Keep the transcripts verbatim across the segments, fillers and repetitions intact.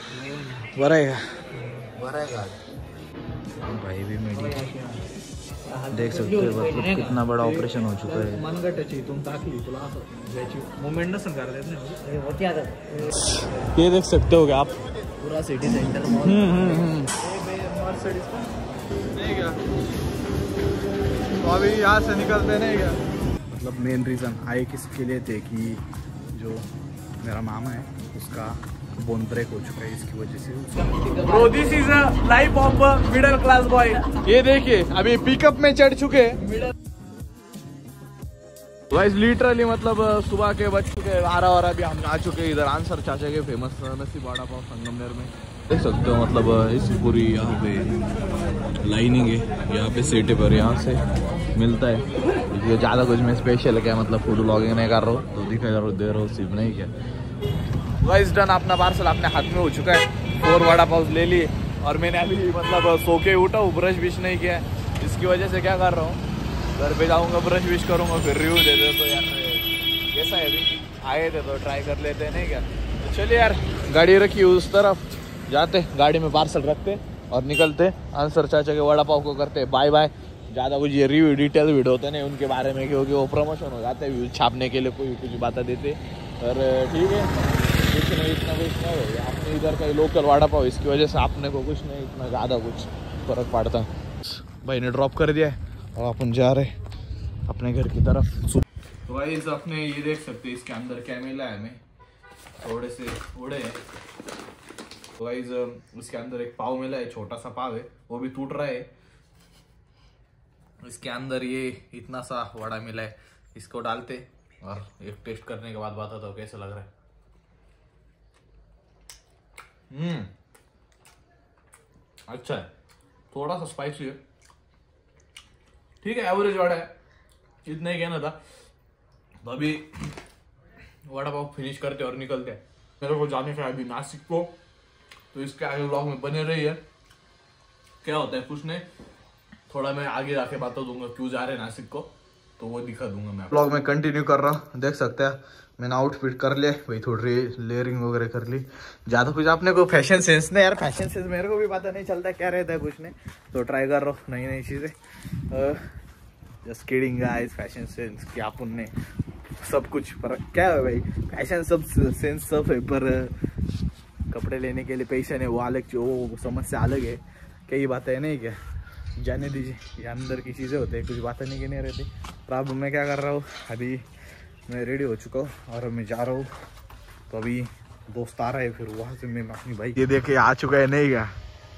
बरं आहे का? बरं आहे का? भाई भी मेरी देख सकते हो मतलब कितना बड़ा ऑपरेशन हो चुका है। मनगटाची तुम टाकली तुला असं याची मूवमेंट नसेल करता येत नाही होती आता। ये देख सकते हो क्या आप? पूरा सिटी सेंटर हम्म हम्म हम्म नहीं क्या तो अभी यहाँ से निकलते नहीं क्या। मतलब मेन रीज़न आए किसके लिए थे कि जो मेरा मामा है उसका बोन ब्रेक हो चुका है, इसकी वजह से। Bro, this is a life of a middle class boy। ये देखिए अभी पिकअप में चढ़ चुके गाइस लिटरली मतलब सुबह के बज चुके बारह बारह भी हम आ चुके इधर आंसर चाचा के फेमस नसीब वड़ा पाव संगमनेर में। देख सकते हो मतलब इसी पूरी यहाँ पे लाइनिंग है, यहाँ पे सीटें पर यहाँ से मिलता है। ये ज़्यादा कुछ में स्पेशल है क्या मतलब फूड ब्लॉगिंग नहीं कर रहा हूँ तो दिखा जा रहा दे रहा हूँ सिर्फ नहीं क्या। गाइस डन अपना पार्सल अपने हाथ में हो चुका है। फोर वड़ा पाव ले लिए और मैंने अभी मतलब सो के उठा हूँ, ब्रश विश नहीं किया है। इसकी वजह से क्या कर रहा हूँ घर पे जाऊँगा ब्रश विश करूँगा फिर रिव्यू दे दे। तो यार कैसा है अभी आए थे तो ट्राई कर लेते हैं नहीं क्या। तो चलिए यार गाड़ी रखी उस तरफ जाते गाड़ी में पार्सल रखते और निकलते आंसर चाचा के वड़ा पाव को करते बाय बाय। ज़्यादा कुछ ये रिव्यू डिटेल वीडियो होते नहीं उनके बारे में क्योंकि वो प्रमोशन हो जाते हैं व्यूज छापने के लिए कोई कुछ बातें देते। और ठीक है कुछ नहीं इतना कुछ नहीं अपने इधर का लोकल वड़ा पाव इसकी वजह से अपने को कुछ नहीं इतना ज़्यादा कुछ फर्क पड़ता। भाई ने ड्रॉप कर दिया है और अपन जा रहे अपने घर की तरफ। तो भाई अपने ये देख सकते हैं इसके अंदर क्या मिला है हमें, थोड़े से उड़े हैं। तो गाइस उसके अंदर एक पाव मिला है, छोटा सा पाव है वो भी टूट रहा है। इसके अंदर ये इतना सा वड़ा मिला है, इसको डालते और एक टेस्ट करने के बाद बताता हूँ कैसा लग रहा है। हम्म अच्छा है, थोड़ा सा स्पाइसी है, ठीक है एवरेज वड़ा है, इतना ही कहना था। तो अभी वड़ा पाव फिनिश करते और निकलते हैं। मेरे को जाने का अभी नासिक को, तो इसके आगे व्लॉग में बने रही है। क्या होता है कुछ नहीं, थोड़ा मैं आगे जाके बता दूंगा क्यों जा रहे हैं नासिक को, तो वो दिखा दूंगा मैं। व्लॉग में कंटिन्यू कर रहा हूँ, देख सकते हैं मैंने आउटफिट कर लिया, वही थोड़ी लेयरिंग वगैरह कर ली। ज़्यादा कुछ आपने को फैशन सेंस नहीं यार, फैशन सेंस मेरे को भी पता नहीं चलता क्या रहता है कुछ नहीं, तो ट्राई कर रहा हूँ नई नई चीज़ें। Just kidding guys, fashion sense क्या अपन ने सब कुछ पर क्या है भाई, फैशन सब सेंस सब है पर कपड़े लेने के लिए पैसे नहीं वो अलग, वो समस्या अलग है। कई बातें है नहीं क्या, जाने दीजिए, ये अंदर की चीज़ें होती है कुछ बातें नहीं कहने रहती। पर अब मैं क्या कर रहा हूँ, अभी मैं रेडी हो चुका हूँ और मैं जा रहा हूँ। तो अभी दोस्त आ रहा है फिर वहाँ से मैं अपनी भाई ये देखे आ चुका है नहीं क्या।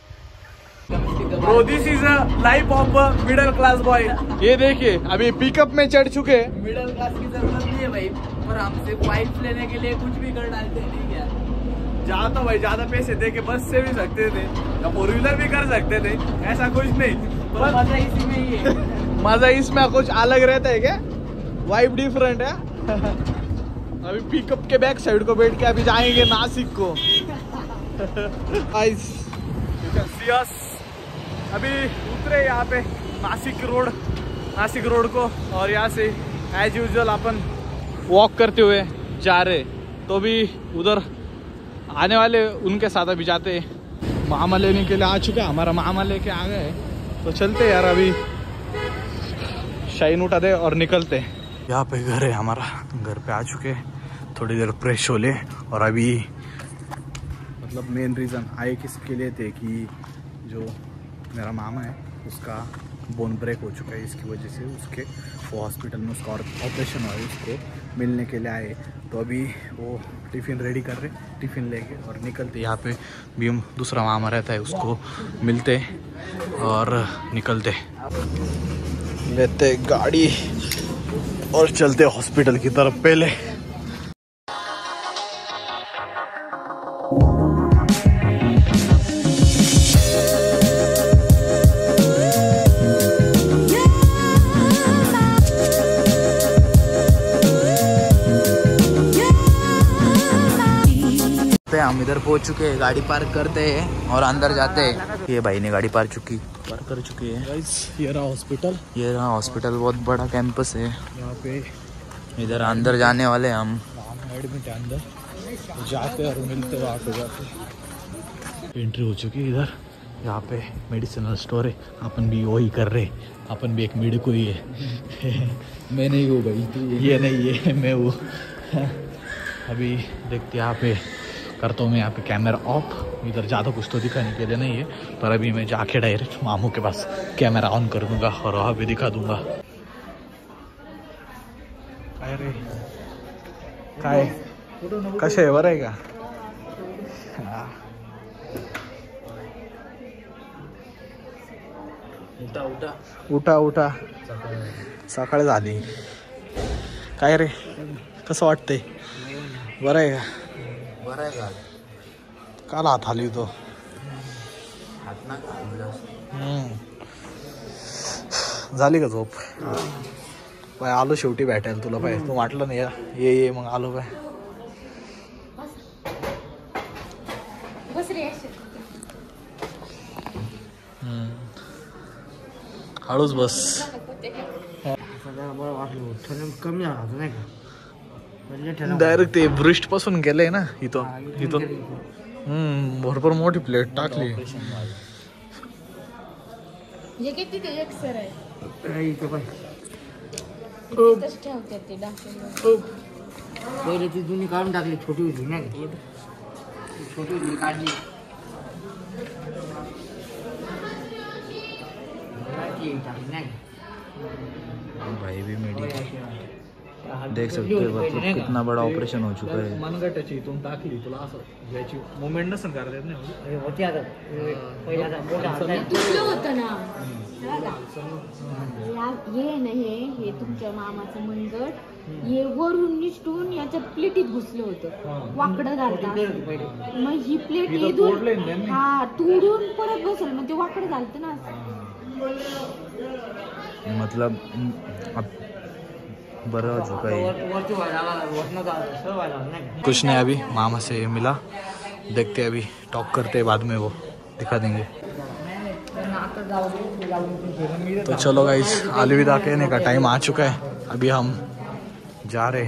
Bro, this is a life of a middle class boy। ये देखिए अभी पिकअप में चढ़ चुके हैं। मिडिल क्लास की जरूरत नहीं है भाई, पर हमसे वाइफ लेने के लिए कुछ भी कर डालते हैं क्या। जहाँ तो भाई ज्यादा पैसे दे के बस से भी सकते थे या फोर व्हीलर भी कर सकते थे, ऐसा कुछ नहीं, पर मजा इसी में ही है। मजा इसमें कुछ अलग रहता है क्या, वाइब डिफरेंट है। अभी पिकअप के बैक साइड को बैठ के अभी जाएंगे नासिक को। Guys you can see us, अभी उतरे यहाँ पे नासिक रोड नासिक रोड को और यहाँ से एज यूजुअल अपन वॉक करते हुए जा रहे। तो भी उधर आने वाले उनके साथ अभी जाते मामा लेने के लिए आ चुका है, हमारा मामा लेके आ गए। तो चलते यार अभी शाइन उठा दे और निकलते। यहाँ पे घर है हमारा, घर पे आ चुके, थोड़ी देर फ्रेश हो ले। और अभी मतलब मेन रीज़न आए किसके लिए थे कि जो मेरा मामा है उसका बोन ब्रेक हो चुका है, इसकी वजह से उसके वो हॉस्पिटल में उसका ऑपरेशन हुआ है, उसको मिलने के लिए आए। तो अभी वो टिफ़िन रेडी कर रहे, टिफ़िन लेके और निकलते। यहाँ पे भी हम दूसरा मामा रहता है उसको मिलते और निकलते, लेते गाड़ी और चलते हॉस्पिटल की तरफ। पहले हम इधर पहुंच चुके हैं, गाड़ी पार्क करते हैं और अंदर जाते हैं। ये भाई ने गाड़ी पार्क चुकी पार्क कर चुकी है। ये रहा हॉस्पिटल, ये रहा हॉस्पिटल, बहुत बड़ा कैंपस है यहाँ पे। इधर अंदर जाने वाले हम, एडमिट है अंदर, जाते और मिलते वहाँ पे जाते। एंट्री हो चुकी है इधर। यहाँ पे मेडिसिनल स्टोर है, अपन भी वही कर रहे, अपन भी एक मेडिको ही है। मैं नहीं हूँ भाई, ये नहीं है, मैं हूँ। अभी देखते यहाँ पे करता हूँ मैं यहाँ पे कैमरा ऑफ। इधर ज़्यादा कुछ तो दिखाने के लिए नहीं है, पर अभी मैं जाके डायरेक्ट मामू के पास कैमरा ऑन कर दूँगा और वहाँ पे दिखा दूँगा। काय रे काय कसे आहे, बरं आहे का? उठा उठा उठा उठा सकाळ झाली. काय रे कसं वाटतंय, बरं आहे का? बरं आहे का? काल हात हलवी तो हात ना झाली का झोप? पाय आलो शेवटी भेटायला तुला. पाय तू म्हटलं नाही ये ये मग आलो. पाय हळूच बस. कमी डायरेक्ट ते ब्रिस्ट पासून गेलंय ना इथं इथं. हम्म भरपूर मोठी प्लेट टाकली. हे किती ते एक सर आहे. पहिले ती जुनी काढून टाकली, छोटी होती ना, छोटी होती काढली. भाई भी मेडिकल देख सकते हो, मतलब कितना बड़ा ऑपरेशन हो चुका है. मनगटाची इथून टाकली तुला असं याची मुवमेंट नसन करता येत नाही. होती आता पहिला दुखलं होतं ना. हे नाही, हे तुमच्या मामाचं मनगट हे वरून निष्ठून याच्या प्लेटीत घुसलं होतं, वाकडं घालतात. मग ही प्लेट इथून हा तोडून परत बसलं, मग ते वाकडं घालतं ना. मतलब अब बड़ा हो चुका है. कुछ नहीं, अभी मामा से मिला, देखते अभी टॉक करते, बाद में वो दिखा देंगे. तो चलो गाइस, अलविदा कहने का टाइम आ चुका है. अभी हम जा रहे.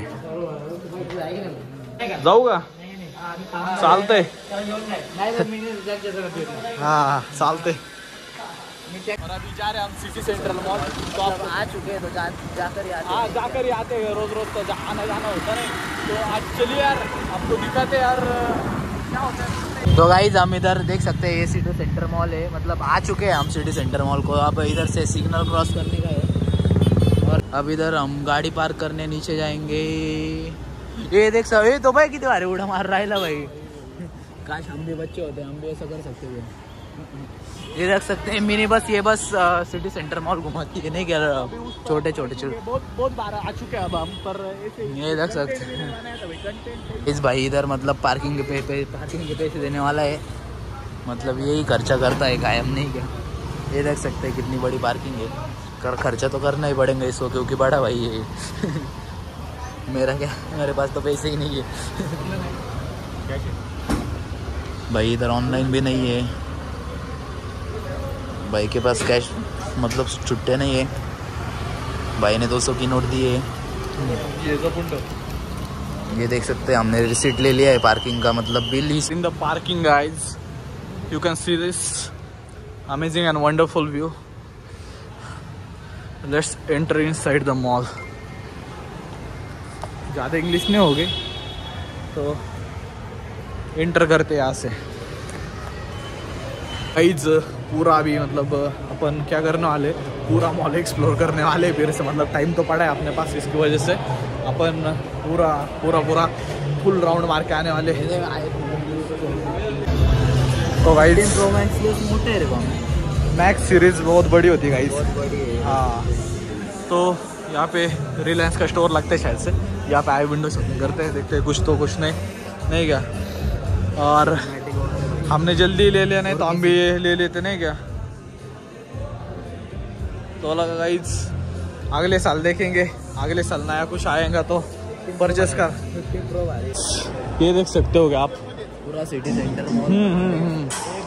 जाऊ का? चालतंय. हाँ चालतंय. और अभी जा रहे हैं हम सिटी सेंट्रल मॉल. तो आप आ चुके हैं, तो जा जाकर आते हाँ जाकर ही आते हैं. रोज रोज तो आना जाना होता नहीं. तो आज चलिए यार, आपको दिखाते यार क्या होता है. तो गाइस हम इधर देख सकते हैं, ये सिटी सेंटर मॉल है. मतलब आ चुके हैं हम सिटी सेंटर मॉल को. अब इधर से सिग्नल क्रॉस करने का है, और अब इधर हम गाड़ी पार्क करने नीचे जाएंगे. ये देख सकते, ये तो भाई कितने बारे उड़ा मार रहा है भाई. काश हम भी बच्चे होते, हम भी ऐसा कर सकते थे. ये देख सकते हैं मिनी बस. ये बस सिटी सेंटर मॉल घुमाती है, नहीं क्या? छोटे छोटे छोटे बहुत बहुत बार आ चुके हैं अब हम, पर ये देख सकते हैं इस भाई इधर मतलब पार्किंग के पे, पे पार्किंग के पैसे देने वाला है. मतलब यही खर्चा करता है कायम, नहीं क्या? ये देख सकते हैं कितनी बड़ी पार्किंग है. कर खर्चा तो करना ही पड़ेगा इसको, क्योंकि बड़ा भाई है. मेरा क्या, मेरे पास तो पैसे ही नहीं है. भाई इधर ऑनलाइन भी नहीं है, भाई के पास कैश मतलब छुट्टे नहीं है. भाई ने दो सौ की नोट दी है. ये तो पुंड. ये देख सकते हैं हमने रिसीट ले लिया है पार्किंग का, मतलब बिल ही. In the parking guys you can see this amazing and wonderful view. Let's enter inside the mall. ज़्यादा इंग्लिश नहीं होगी तो एंटर करते यहाँ से. गाइज पूरा अभी मतलब अपन क्या करने वाले, पूरा मॉल एक्सप्लोर करने वाले फिर से. मतलब टाइम तो पड़ा है अपने पास, इसकी वजह से अपन पूरा पूरा पूरा फुल राउंड मार के आने वाले. तो गाइज मोटे मैक्स सीरीज बहुत बड़ी होती है गाइज. हाँ तो यहाँ पे रिलायंस का स्टोर लगता है शायद से. यहाँ पे आए विंडो शॉपिंग करते हैं, देखते हैं कुछ तो कुछ नहीं नहीं क्या. और हमने जल्दी ले लिया, नहीं तो हम भी ये ले लेते, नहीं क्या? तो लगा गाइज अगले साल देखेंगे, अगले साल नया कुछ आएगा तो परचेस कर. ये देख सकते हो आप पूरा सिटी सेंटर मॉल. हम्म हम्म हम्म.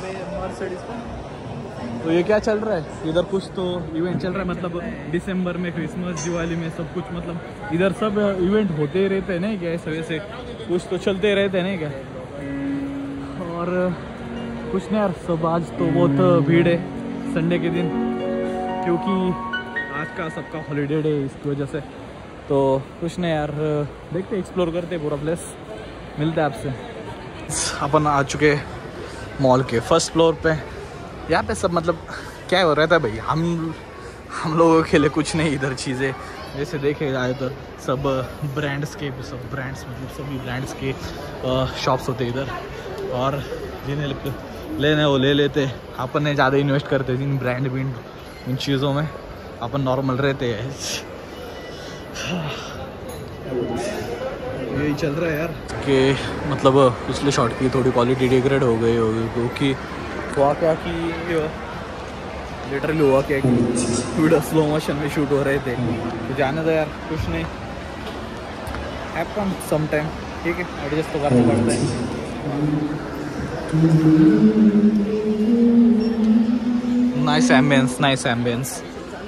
तो ये क्या चल रहा है इधर? कुछ तो इवेंट चल रहा है, मतलब दिसंबर में क्रिसमस दिवाली में सब कुछ, मतलब इधर सब इवेंट होते ही रहते हैं, नहीं क्या? ऐसे वैसे कुछ तो चलते रहते हैं, नहीं क्या? और कुछ नहीं यार, सब आज तो बहुत भीड़ है संडे के दिन, क्योंकि आज का सबका हॉलीडे डे इसकी वजह से। तो कुछ नहीं यार, देखते एक्सप्लोर करते पूरा प्लेस, मिलते हैं आपसे। अपन आ चुके मॉल के फर्स्ट फ्लोर पे। यहाँ पे सब मतलब क्या हो रहा था भाई, हम हम लोगों के लिए कुछ नहीं इधर चीज़ें, जैसे देखे जाए तो सब ब्रांड्स के सब ब्रांड्स मतलब सभी ब्रांड्स के शॉप्स होते इधर, और जिन्हें लेने वो ले लेते। अपन ने ज़्यादा इन्वेस्ट करते इन ब्रांड भी इन चीज़ों में, अपन नॉर्मल रहते हैं। यही चल रहा है यार कि मतलब पिछले शॉट की थोड़ी क्वालिटी डिग्रेड हो गई होगी, क्योंकि हुआ क्या कि लिटरली हुआ क्या कि वीडियो स्लो मोशन में शूट हो रहे थे। तो जाने दो यार, कुछ नहीं, हैपन सम टाइम, ठीक है, एडजस्ट तो करना पड़ता है। Nice ambience, nice ambience.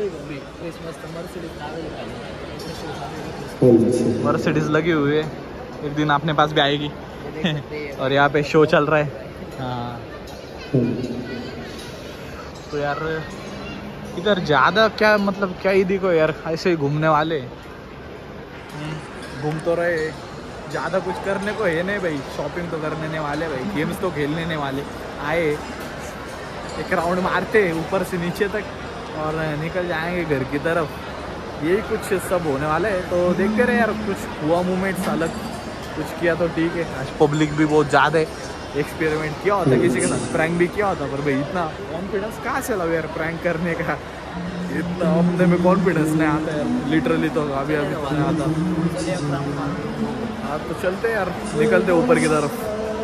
Mercedes लगी हुई है, एक दिन अपने पास भी आएगी। और यहाँ पे शो चल रहा है। हाँ तो यार इधर ज़्यादा क्या मतलब क्या ही देखो यार, ऐसे ही घूमने वाले घूम तो रहे, ज़्यादा कुछ करने को है नहीं भाई। शॉपिंग तो करने नहीं वाले भाई, गेम्स तो खेलने नहीं वाले, आए एक राउंड मारते ऊपर से नीचे तक और निकल जाएंगे घर की तरफ। यही कुछ सब होने वाला है, तो देखते रहे यार। कुछ हुआ मूवमेंट्स अलग कुछ किया तो ठीक है। आज पब्लिक भी बहुत ज़्यादा है, एक्सपेरिमेंट किया होता, किसी के साथ प्रैंक भी किया होता, पर भाई इतना कॉन्फिडेंस कहाँ से लाओ यार प्रैंक करने का, इतना अपने में कॉन्फिडेंस नहीं आता यार, लिटरली तो अभी अभी नहीं आता। हाँ तो चलते यार, निकलते ऊपर की तरफ।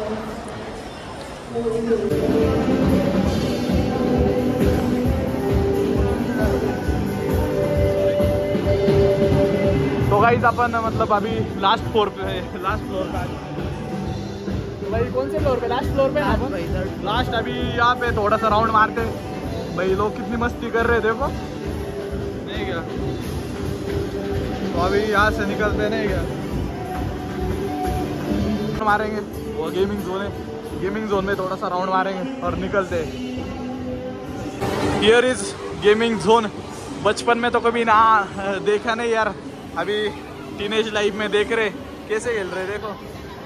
तो गाइस अपन मतलब अभी लास्ट फ्लोर पे है, लास्ट फ्लोर पे भाई। कौन से फ्लोर पे? लास्ट फ्लोर पे ना अपन लास्ट। अभी यहाँ पे थोड़ा सा राउंड मारते हैं भाई, लोग कितनी मस्ती कर रहे देखो, नहीं क्या? तो अभी यहाँ से निकलते नहीं क्या, मारेंगे वो गेमिंग जोन है, गेमिंग जोन में थोड़ा सा राउंड मारेंगे और निकलते। Here is gaming zone. बचपन में तो कभी ना देखा नहीं यार, अभी टीनेज लाइफ में देख रहे कैसे खेल रहे देखो।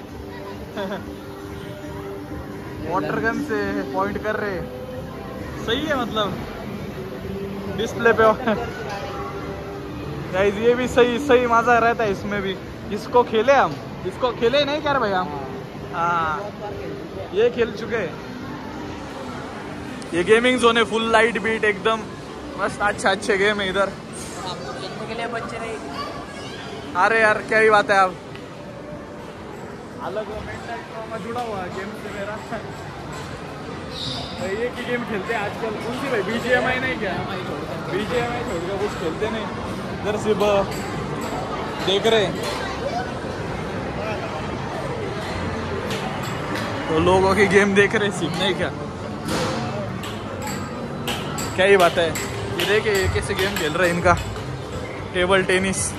वाटर गन से पॉइंट कर रहे, सही है मतलब डिस्प्ले पे। गाइस ये भी सही सही मजा रहता है इसमें भी। इसको खेले हम, इसको खेले नहीं क्या भाई हम? हाँ ये खेल चुके। ये गेमिंग जोन है, फुल लाइट बीट एकदम मस्त, अच्छा अच्छे गेम है इधर। के लिए बच्चे नहीं। अरे यार क्या ही बात है, आप अलग मेंटल ट्रॉमा जुड़ा हुआ है गेम से मेरा। भाई ये की गेम खेलते हैं आजकल, कौन सी भाई? बीजीएमआई नहीं क्या? बीजीएमआई छोड़कर कुछ खेलते नहीं, इधर सिर्फ देख रहे। तो लोगों की गेम देख रहे, सीखने क्या क्या ही बात है। ये देखे कैसे गेम खेल रहे इनका, टेबल टेनिस।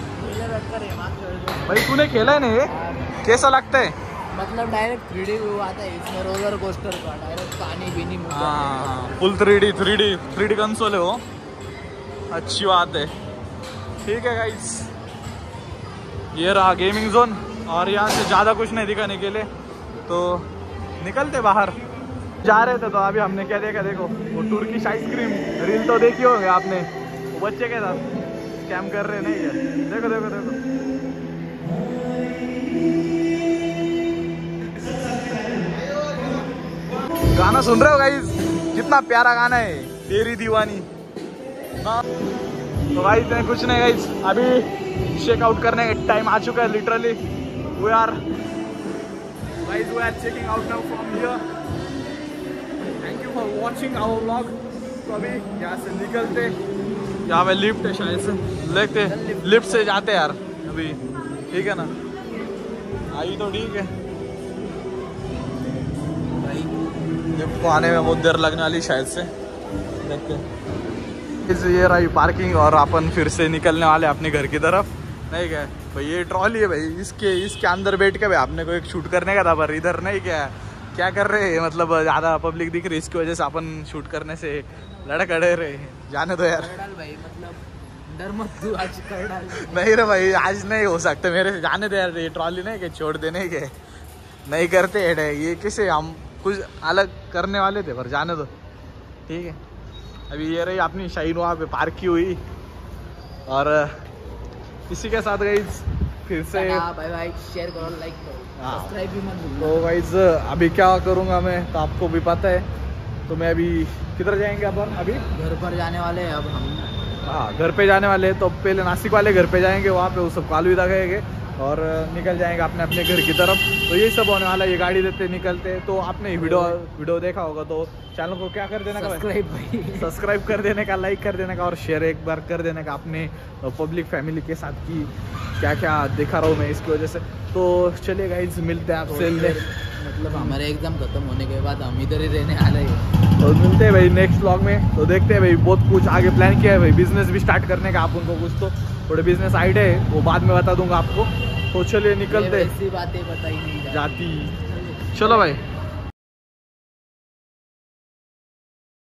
भाई तूने खेला है नहीं, कैसा लगता है? मतलब डायरेक्ट थ्री डी व्यू आता है इसमें, रोलर कोस्टर का डायरेक्ट पानी बीनी। हाँ full three D three D three D console है वो, अच्छी बात है। ठीक है गाइस, ये रहा गेमिंग जोन, और यहाँ से ज़्यादा कुछ नहीं दिखाने के लिए, तो निकलते बाहर। जा रहे थे तो अभी हमने क्या देखा, देखो वो तुर्किश आइसक्रीम रील तो देखी होंगे आपने, वो बच्चे के साथ स्कैम कर रहे नहीं है। देखो देखो देखो गाना सुन रहे हो गाइस, कितना प्यारा गाना है, तेरी दीवानी। तो गाइस कुछ नहीं गाइस, अभी चेकआउट करने का टाइम आ चुका है। Literally we are guys we are checking out now from here. Thank you for watching our vlog. तो अभी यहाँ से निकलते, यहाँ पे लिफ्ट है शायद से, देखते लिफ्ट से जाते यार अभी, ठीक है ना? आई तो ठीक है, लिफ्ट को आने में बहुत देर लगने वाली शायद से, देखते हैं। ये रही पार्किंग, और अपन फिर से निकलने वाले अपने घर की तरफ, नहीं क्या भाई? ये ट्रॉली है भाई, इसके इसके अंदर बैठ के भाई आपने को एक शूट करने का था, पर इधर नहीं क्या, क्या कर रहे हैं, मतलब ज़्यादा पब्लिक दिख रही इसकी वजह से अपन शूट करने से लड़क अड़े रहे। जाने दो यार भाई, मतलब डर मत तू, आज कर डाल। नहीं रे भाई, आज नहीं हो सकता मेरे से, जाने दे यार। ये ट्रॉली नहीं के छोड़ देने के नहीं करते है ये, किसे हम कुछ अलग करने वाले थे, पर जाने दो ठीक है। अभी ये रही अपनी शाइन वहाँ पे पार्क की हुई, और इसी के साथ गई फिर से बाय बाय, शेयर करो, लाइक करो, हाँ। सब्सक्राइब भी मत भूलना। तो गाइज अभी क्या करूँगा मैं तो आपको भी पता है। तो मैं अभी किधर जाएंगे अपन, अभी घर पर जाने वाले हैं अब हम। हाँ घर पे जाने वाले हैं। तो पहले नासिक वाले घर पे जाएंगे, वहाँ पे वो सब अलविदा कहेंगे और निकल जाएंगे अपने अपने घर की तरफ। तो यही सब होने वाला है, ये गाड़ी देते निकलते। तो आपने वीडियो वीडियो देखा होगा तो चैनल को क्या कर देने का, सब्सक्राइब भाई, सब्सक्राइब कर देने का, लाइक कर देने का और शेयर एक बार कर देने का अपने पब्लिक फैमिली के साथ की क्या क्या दिखा रहा हूँ मैं इसकी वजह से। तो चलिए गाइस मिलते हैं आपसे, मतलब हमारे एग्जाम खत्म होने के बाद हम इधर ही रहने आ रहे हैं। तो मिलते हैं भाई नेक्स्ट व्लॉग में। तो देखते हैं भाई, बहुत कुछ आगे प्लान किया है भाई, बिजनेस भी स्टार्ट करने का। आप उनको कुछ तो थोड़े बिजनेस आइडिया है वो बाद में बता दूंगा आपको। तो चलिए निकलते, ऐसी बातें बताई नहीं जाती। चलो भाई।